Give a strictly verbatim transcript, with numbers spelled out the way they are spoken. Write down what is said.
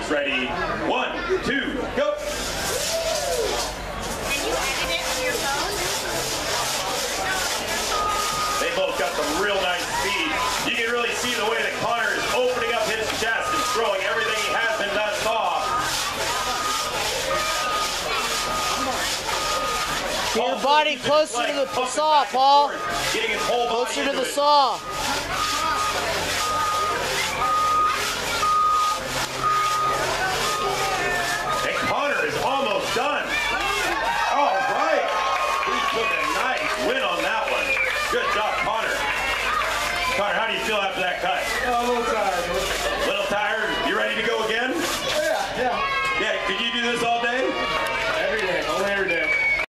Boys ready? One, two, go. Can you edit it on your phone? They both got some real nice speed. You can really see the way that Connor is opening up his chest and throwing everything he has into that saw. Get your body closer to the saw, Paul. Getting his whole body Closer to the it. saw. And Connor is almost done. All right. He took a nice win on that one. Good job, Connor. Connor, how do you feel after that cut? Oh, a little tired. A little tired? You ready to go again? Yeah, yeah. Yeah, could you do this all day?